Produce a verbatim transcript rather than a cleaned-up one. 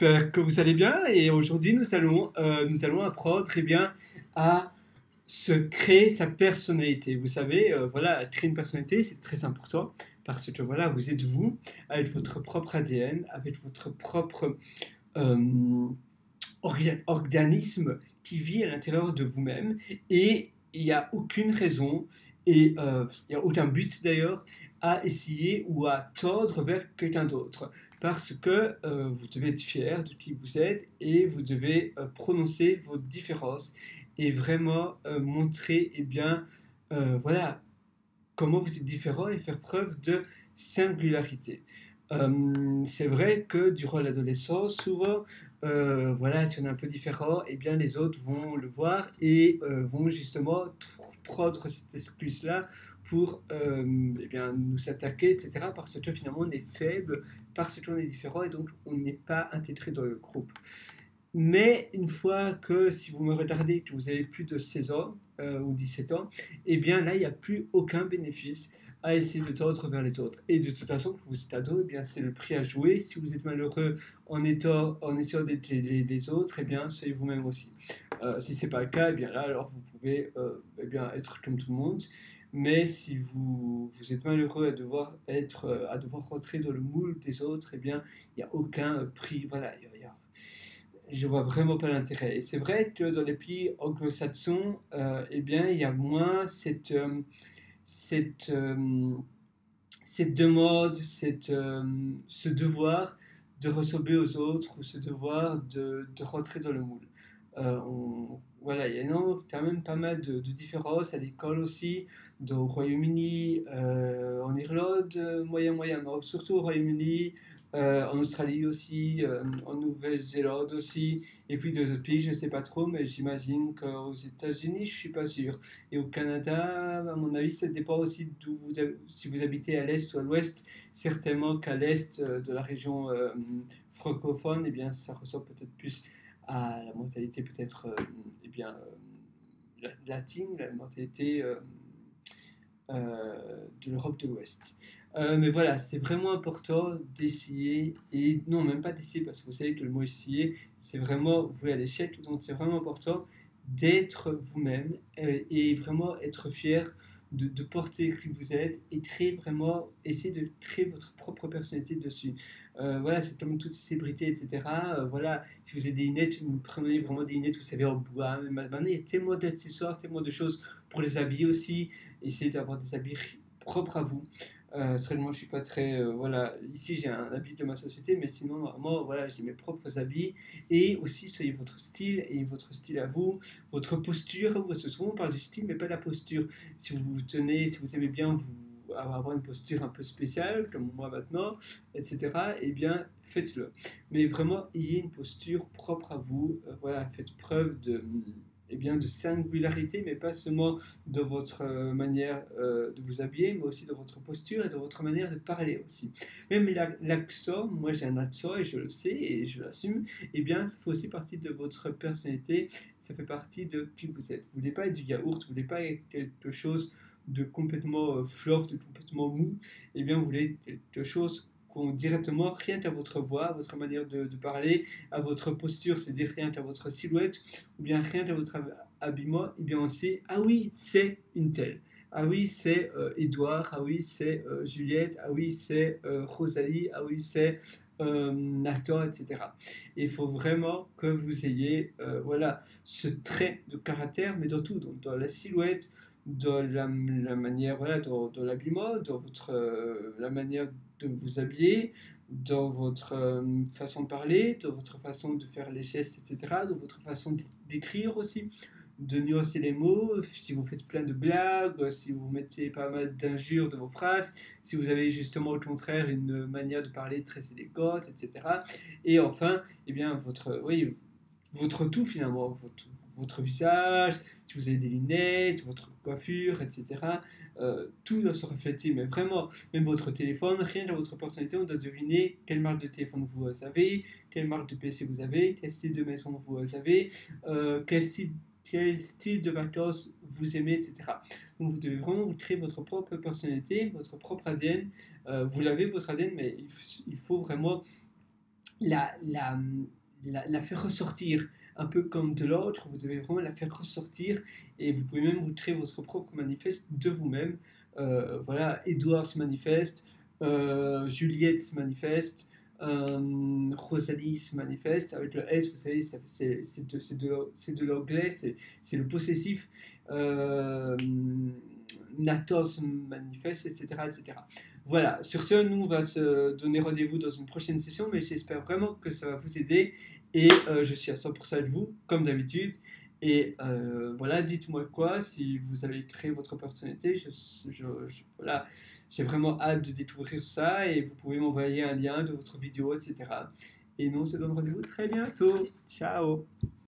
j'espère que vous allez bien et aujourd'hui nous allons, euh, nous allons apprendre très bien à se créer sa personnalité. Vous savez, euh, voilà, créer une personnalité c'est très important parce que voilà, vous êtes vous avec votre propre A D N, avec votre propre euh, orga- organisme qui vit à l'intérieur de vous-même et il n'y a aucune raison et euh, il n'y a aucun but d'ailleurs à essayer ou à tordre vers quelqu'un d'autre parce que euh, vous devez être fier de qui vous êtes et vous devez euh, prononcer vos différences et vraiment euh, montrer eh bien euh, voilà comment vous êtes différent et faire preuve de singularité. Euh, c'est vrai que durant l'adolescence, souvent, euh, voilà, si on est un peu différent, eh bien les autres vont le voir et euh, vont justement prendre cette excuse-là pour euh, eh bien, nous attaquer, et cetera. Parce que finalement on est faible, parce qu'on est différent et donc on n'est pas intégré dans le groupe. Mais une fois que, si vous me regardez, que vous avez plus de seize ans euh, ou dix-sept ans, eh bien là, il n'y a plus aucun bénéfice à essayer de tendre vers les autres. Et de toute façon, quand vous êtes ado, eh bien, c'est le prix à jouer. Si vous êtes malheureux en, étant, en essayant d'être les, les- les autres, eh bien, soyez vous-même aussi. Euh, si ce n'est pas le cas, eh bien là, alors vous pouvez euh, eh bien, être comme tout le monde. Mais si vous, vous êtes malheureux à devoir, être, euh, à devoir rentrer dans le moule des autres, eh bien, il n'y a aucun prix. Voilà, il y a- il y a- je vois vraiment pas l'intérêt. Et c'est vrai que dans les pays anglo-saxons, euh, eh bien, il y a moins cette, euh, cette, euh, cette demande, cette, euh, ce devoir de ressembler aux autres ou ce devoir de, de rentrer dans le moule. Euh, on- voilà, il y a non, quand même pas mal de, de différences à l'école aussi, au Royaume-Uni, euh, en Irlande, euh, moyen, moyen, non, surtout au Royaume-Uni, euh, en Australie aussi, euh, en Nouvelle-Zélande aussi, et puis deux autres pays, je ne sais pas trop, mais j'imagine qu'aux États-Unis, je suis pas sûr. Et au Canada, à mon avis, ça dépend aussi d'où vous, hab- si vous habitez à l'est ou à l'ouest. Certainement qu'à l'est euh, de la région euh, francophone, eh bien, ça ressemble peut-être plus à la mentalité peut-être euh, eh bien, euh, la- latine, la mentalité euh, euh, de l'Europe de l'Ouest. Euh, mais voilà, c'est vraiment important d'essayer, et non, même pas d'essayer, parce que vous savez que le mot essayer, c'est vraiment vouer à l'échec, donc c'est vraiment important d'être vous-même euh, et vraiment être fier de, de porter qui vous êtes et créer vraiment, essayer de créer votre propre personnalité dessus. Euh, voilà, c'est comme toutes ces célébrités, et cetera. Euh, voilà, si vous avez des lunettes, vous prenez vraiment des lunettes, vous savez, en bois. Mais maintenant, il y a tellement d'accessoires, tellement de choses pour les habiller aussi. Essayez d'avoir des habits propres à vous. Euh, seulement, je suis pas très. Euh, voilà, ici j'ai un habit de ma société, mais sinon, moi, voilà, j'ai mes propres habits. Et aussi, soyez votre style et votre style à vous, votre posture. Parce que souvent, on parle du style, mais pas de la posture. Si vous vous tenez, si vous aimez bien vous avoir une posture un peu spéciale, comme moi maintenant, et cetera, eh bien, faites-le. Mais vraiment, ayez une posture propre à vous. Euh, voilà, faites preuve de, eh bien, de singularité, mais pas seulement de votre euh, manière euh, de vous habiller, mais aussi de votre posture et de votre manière de parler aussi. Même la- l'accent, moi j'ai un accent et je le sais et je l'assume, eh bien, ça fait aussi partie de votre personnalité, ça fait partie de qui vous êtes. Vous ne voulez pas être du yaourt, vous ne voulez pas être quelque chose de complètement euh, fluff, de complètement mou, eh bien, vous voulez quelque chose qu'on directement, rien qu'à votre voix, à votre manière de, de parler, à votre posture, c'est-à-dire rien qu'à votre silhouette, ou bien rien qu'à votre habillement, eh bien on sait, ah oui, c'est une telle. Ah oui, c'est euh, Edouard, ah oui, c'est euh, Juliette, ah oui, c'est euh, Rosalie, ah oui, c'est euh, Nathan, et cetera. Et il faut vraiment que vous ayez euh, voilà, ce trait de caractère, mais dans tout, donc dans la silhouette, dans la, la manière, voilà, dans, dans l'habillement, dans votre, euh, la manière de vous habiller, dans votre euh, façon de parler, dans votre façon de faire les gestes, et cetera, dans votre façon d'écrire aussi, de nuancer les mots, si vous faites plein de blagues, si vous mettez pas mal d'injures dans vos phrases, si vous avez justement au contraire une manière de parler très élégante, et cetera. Et enfin, eh bien, votre, oui, votre tout finalement, votre, votre visage, si vous avez des lunettes, votre coiffure, et cetera. Euh, tout doit se refléter, mais vraiment, même votre téléphone, rien dans votre personnalité, on doit deviner quelle marque de téléphone vous avez, quelle marque de P C vous avez, quel style de maison vous avez, euh, quel, style, quel style de vacances vous aimez, et cetera. Donc vous devez vraiment vous créer votre propre personnalité, votre propre A D N. Euh, vous l'avez, votre A D N, mais il faut, il faut vraiment la, la, la, la faire ressortir un peu comme de l'autre, vous devez vraiment la faire ressortir et vous pouvez même vous créer votre propre manifeste de vous-même. Euh, voilà, Edouard se manifeste, euh, Juliette se manifeste, euh, Rosalie se manifeste, avec le S, vous savez, c'est c'est de, c'est de, c'est de l'anglais, c'est c'est le possessif. Euh, Natos se manifeste, et cetera, et cetera. Voilà, sur ce, nous, on va se donner rendez-vous dans une prochaine session, mais j'espère vraiment que ça va vous aider. Et euh, je suis à cent pour cent avec vous, comme d'habitude. Et euh, voilà, dites-moi quoi, si vous avez créé votre personnalité. Je, je, je- voilà, j'ai vraiment hâte de découvrir ça. Et vous pouvez m'envoyer un lien de votre vidéo, et cetera. Et nous, on se donne rendez-vous très bientôt. Ciao!